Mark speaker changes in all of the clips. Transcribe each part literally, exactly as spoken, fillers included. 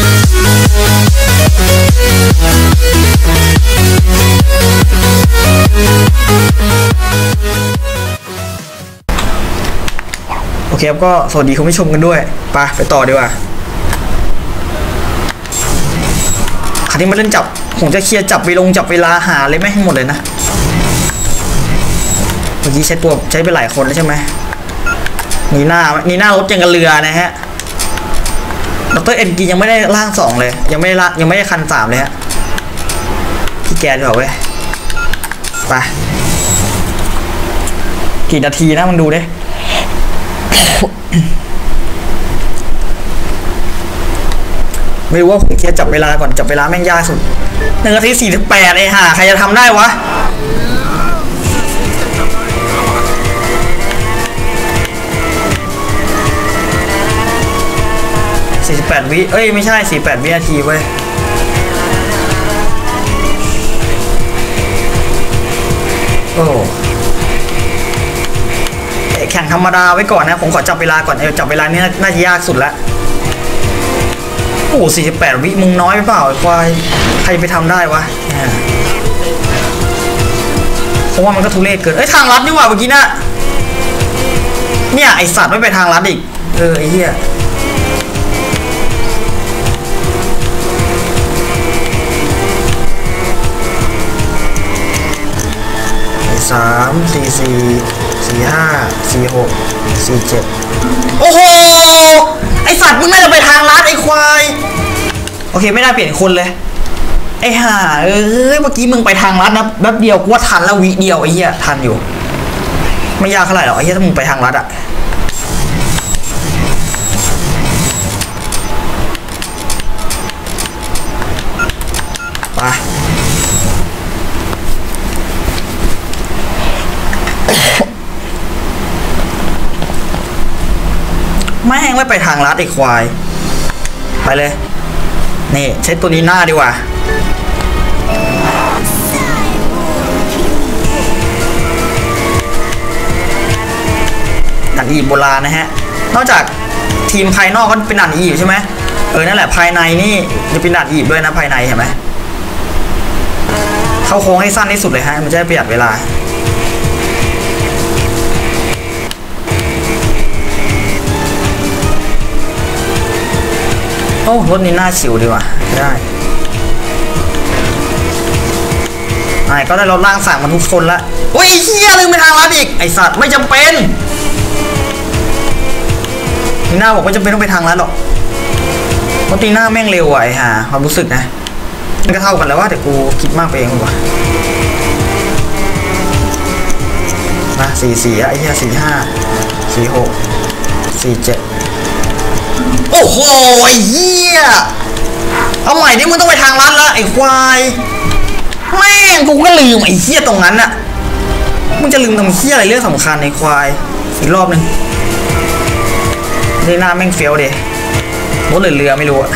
Speaker 1: โอเคครับก็สวัสดีคุณผู้ชมกันด้วยไปไปต่อดีกว่าคราวนี้มาเล่นจับผมจะเคลียร์จับเวลงจับเวลาหาเลยไหมให้หมดเลยนะเมื่อกี้ใช้ตัวใช้ไปหลายคนแล้วใช่ไหมนีหน้านีหน้ารถยังกับเรือนะฮะดรเอ็นกียังไม่ได้ร่างสองเลยยังไม่ได้ยังไม่ได้คันสามเลยฮะพี่แกดีกว่าเว้ยไปกี่นาทีนะมันดูดิไม่รู้ว่าผมเคลียร์จับเวลาก่อนจับเวลาแม่งยากสุดหนึ่งนาทีสี่สิบแปดไอ้ห่าใครจะทำได้วะสี่สิบแปดวิเอ้ยไม่ใช่สี่สิบแปดวินาทีเว้ยโอ้แข่งธรรมดาไว้ก่อนนะผมขอจับเวลาก่อนเออจับเวลานี้น่าจะยากสุดละโอ้สี่สิบแปดวิมึงน้อยไปเปล่าควายใครไปทำได้วะเพราะว่ามันก็ทุเรศเกินเอ้ยทางลัดนี่หว่าเมื่อกี้น่ะเนี่ยไอสัตว์ไม่ไปทางลัดอีกเออไอเหี้ยสามสี่สี่สี่ห้าสี่หกสี่เจ็ดโอ้โหไอสัตว์มึงน่าจะไปทางลัดไอควายโอเคไม่ได้เปลี่ยนคนเลยไอห่าเอ้ยเมื่อกี้มึงไปทางลัดนะแป๊บเดียวกูว่าทันแล้ววิเดียวไอเหี้ยทันอยู่ไม่ยากเท่าไหร่หรอกไอเหี้ยถ้ามึงไปทางลัดอะไปแม่งไม่ไปทางลัดไอ้ควายไปเลยนี่ใช้ตัวนี้หน้าดีกว่าด่านอีโบราณนะฮะนอกจากทีมภายนอกก็เป็นด่านอีใช่ไหมเออนั่นแหละภายในนี่จะเป็นด่านอีด้วยนะภายในเห็นไหมเข้าโค้งให้สั้นที่สุดเลยฮะมันจะได้ประหยัดเวลาโอ้รถนี้น่าชิวดีว่ะได้ไอ้ก็ได้รถล่างสั่งมาทุกคนละโอ้ยเฮียลืมไปทางลัดอีกไอสัตว์ไม่จำเป็นนีน่าบอกไม่จำเป็นต้องไปทางลัดหรอกเพราะตีหน้าแม่งเร็วว่ะไอ้ห่าความรู้สึกนะมันก็เท่ากันแล้วว่าแต่กูคิดมากไปเองว่ะมาสี่สี่ไอ้เฮียสี่ห้าสี่หกสี่เจ็ดโอ้โหไอ้เหี้ยเอาใหม่ดิมึงต้องไปทางลัดละไอ้ควายแม่งกูก็ลืมไอ้เหี้ยตรงนั้นอะมึงจะลืมทำเหี้ยอะไรเรื่องสำคัญไอ้ควายอีกรอบนึงนี่หน้าแม่งเฟี้ยวเดรถเรือไม่รู้อะ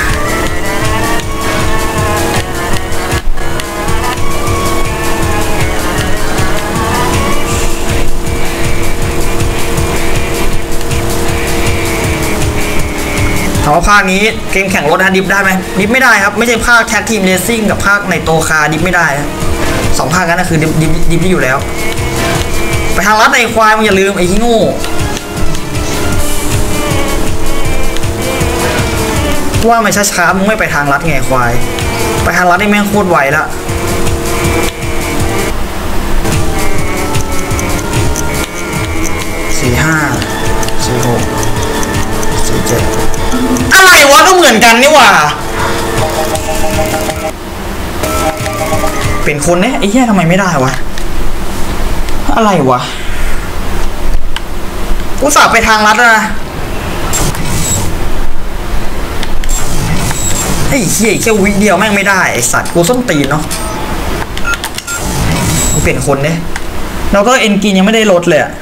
Speaker 1: ถามว่าภาคนี้เกมแข่งรถฮะดิฟได้ไหมดิฟไม่ได้ครับไม่ใช่ภาคแท็กทีมเรซซิ่งกับภาคในโตคาดิฟไม่ได้สองภาคนั้นคือดิฟดิฟดิฟที่อยู่แล้วไปทางลัดในควายมึงอย่าลืมไอ้ที่โง่ว่าไม่ช้าๆมึงไม่ไปทางลัดไงควายไปทางลัดได้แม่งโคตรไวละสี่ห้าสี่หกสี่เจ็ดอะไรวะก็เหมือนกันนี่หว่าเป็นคนเนี่ยไอ้เหี้ยทำไมไม่ได้วะอะไรวะอุตส่าห์ไปทางลัดนะไอ้เหี้ยแค่วิเดียวแม่งไม่ได้ไอ้สัตว์กูส้นตีนเนาะกูเปลี่ยนคนเนี่ยแล้วก็เอ็นกินยังไม่ได้ลดเลยอะ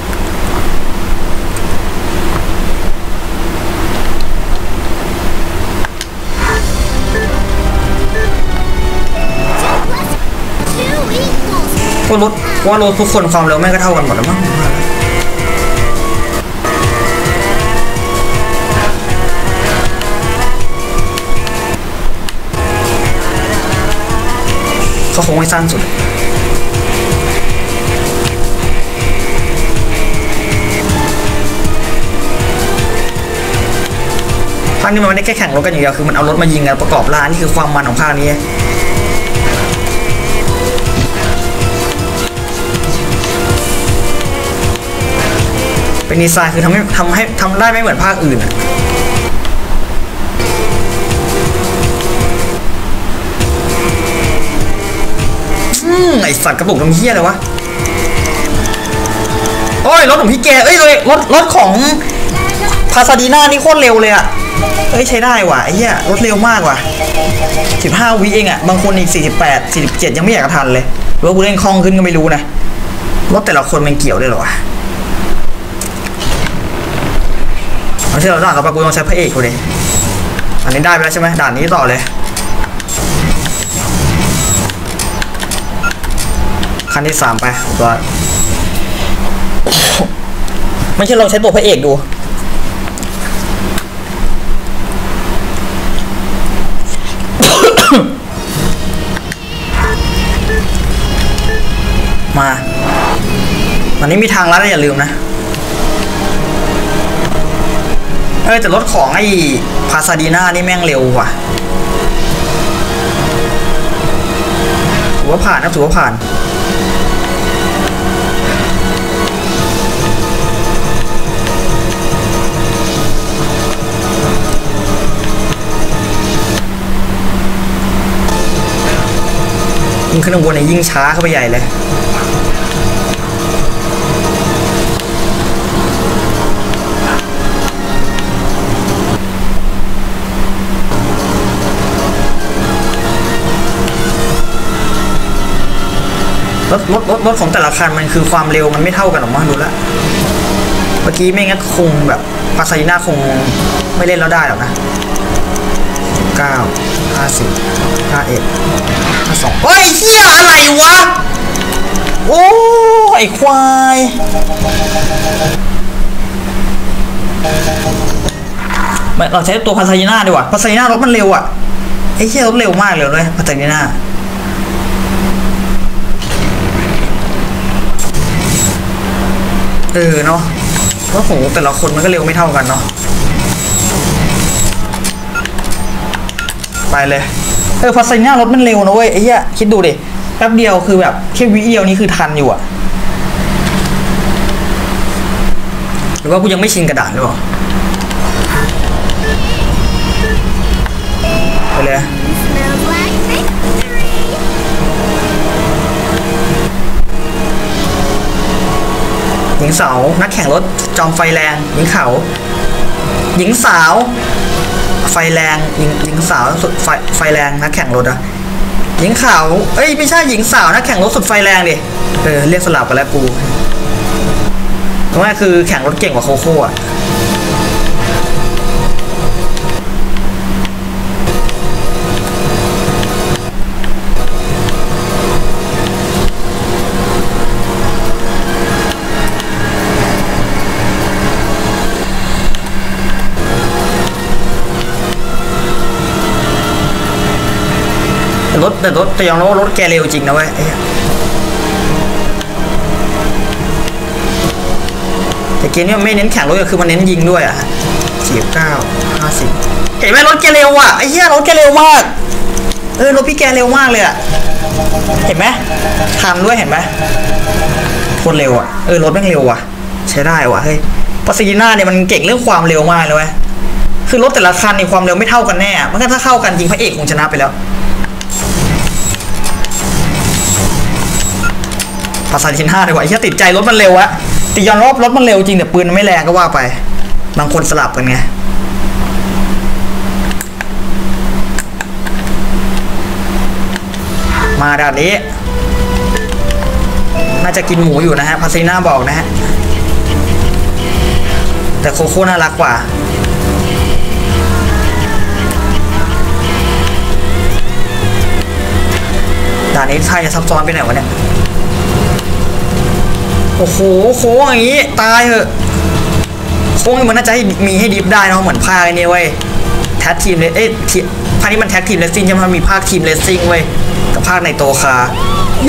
Speaker 1: ว่ารถว่ารถทุกคนความเร็วแม่งก็เท่ากันหมดแล้วมั้งโค้งให้สั้นสุดภาคนี้มันไม่ได้แค่แข่งรถกันอย่างเดียวคือมันเอารถมายิงกันประกอบร่างนี่คือความมันของภาคนี้เป็นดีไซน์คือทำให้ทำให้ทำได้ไม่เหมือนภาคอื่นอะอืมไอสัตว์กระปุกตรงเหี้ยเลยวะโอ้ยรถของพี่แกเอ้ยเลยรถรถของพาซาดีนานี่โคตรเร็วเลยอะเอ้ยใช้ได้ว่ะไอ้เหี้ยรถเร็วมากว่ะสิบห้าวิเองอะบางคนอีกสี่สิบแปด สี่สิบเจ็ดยังไม่อยากทันเลยหรือว่ากูเล่นคล่องขึ้นก็ไม่รู้นะรถแต่ละคนมันเกี่ยวได้หรอวะเอาที่เราด่านต่อไปกูต้องใช้พระเอกกูเลยอันนี้ได้ไปแล้วใช่ไหมด่านนี้ต่อเลยคันที่สามไปตัวไม่ใช่ลองใช้ตัวพระเอกดูมาตอนนี้มีทางลัดอย่าลืมนะเออแต่รถของไอ้พาซาดีนานี่แม่งเร็วว่ะถือว่าผ่านนะถือว่าผ่านยิ่งขึ้นข้างบนเนี่ยยิ่งช้าเข้าไปใหญ่เลยรถรถรถรถของแต่ละคันมันคือความเร็วมันไม่เท่ากันหรอกมั้งดูแล้วเมื่อกี้ไม่งั้นคงแบบพาซาดีนาคงไม่เล่นแล้วได้หรอกนะเก้าห้าสิบห้าเอ็ดห้าสองเฮ้ยเหี้ยอะไรวะโอ้ไอควายเราใช้ตัวพาซาดีนาดีกว่าพาซาดีนารถมันเร็วอ่ะไอเหี้ยรถเร็วมากเลยเลยพาซาดีนาเออเนาะว่าโหแต่ละคนมันก็เร็วไม่เท่ากันเนาะไปเลยเออพาซาดีนารถมันเร็วนะเว้ยไอ้เหี้ยคิดดูดิแป๊บเดียวคือแบบแค่วิเอียวนี้คือทันอยู่อะหรือว่ากูยังไม่ชินกระดาษหรือเปล่าไปเลยหญิงสาวนักแข่งรถจอมไฟแรงหญิงเขาหญิงสาวไฟแรงหญิงหญิงสาวสุดไฟไฟแรงนักแข่งรถอะหญิงขาวเอ้ยไม่ใช่หญิงสาวนักแข่งรถสุดไฟแรงดิเออเรียกสลับไปแล้วกูตรงนั้นคือแข่งรถเก่งกว่าโคโค่อะรถแต่รถแต่ยอมรับว่ารถแกเร็วจริงนะเว้ยแต่เกมนี้ไม่เน้นแข่งรถคือมันเน้นยิงด้วยอ่ะสี่สิบเก้าห้าสิบเห็นไหมรถแกเร็วอ่ะไอ้เหี้ยรถแกเร็วมากเออรถพี่แกเร็วมากเลยอ่ะเห็นไหมทันด้วยเห็นไหมคนเร็วอ่ะเออรถแม่งเร็วอ่ะใช้ได้ว่ะเฮ้ยพาซาดีนาเนี่ยมันเก่งเรื่องความเร็วมากเลยเว้ยคือรถแต่ละคันในความเร็วไม่เท่ากันแน่มันก็ถ้าเข้ากันจริงพระเอกคงชนะไปแล้วพาซาดีนาดีกว่าไอ้เหี้ยติดใจรถมันเร็วอะติยอนรอบรถมันเร็วจริงแต่ปืนมันไม่แรงก็ว่าไปบางคนสลับกันไงมาด่านนี้น่าจะกินหมูอยู่นะฮะพาซาดีนาบอกนะฮะแต่โคโค่น่ารักกว่าด่านนี้ไทยจะซับซ้อนไปไหนวะเนี่ยโอ้โหโค้งอย่างนี้ตายเหอะโค้งมันน่าจะให้มีให้ดิฟได้นะเหมือนภาคนี้เว้ยแท็กทีมเลยเอ้ยภาคนี้มันแท็กทีมเลสซิ่งใช่ไหมมันมีภาคทีมเลสซิ่งเว้ยกับภาคในโตคาโย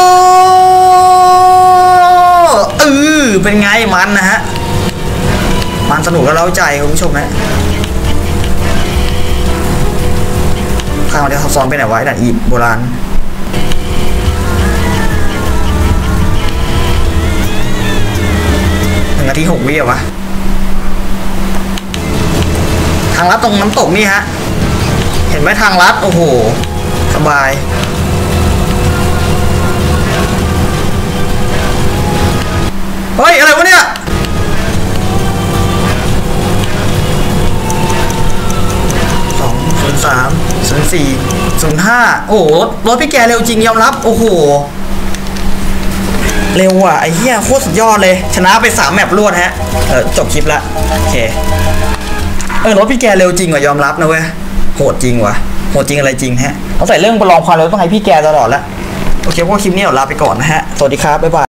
Speaker 1: เออเป็นไงมันนะฮะมันสนุกและเร้าใจคุณผู้ชมนะข้างเดียวซับซ้อนไปไหนไว้ด่านอีโบราณหนึ่งนาทีหกวิอ่ะวะทางลัดตรงน้ำตกนี่ฮะเห็นไหมทางลัดโอ้โหสบายเฮ้ยอะไรวะเนี่ยสองศูนย์สามศูนย์สี่ศูนย์ห้าโอ้โหรถพี่แกเร็วจริงยอมรับโอ้โหเร็วอ่ะไอ้เหี้ยโคตรสุดยอดเลยชนะไปสามแมปรวดฮะเออจบคลิปละโอเคเออรถพี่แกเร็วจริงว่ะยอมรับนะเว้ยโหดจริงว่ะโหดจริงอะไรจริงฮะเขาใส่เรื่องประลองความเร็วต้องให้พี่แกตลอดแล้วโอเคพวกคลิปนี้เราลาไปก่อนนะฮะสวัสดีครับบ๊ายบาย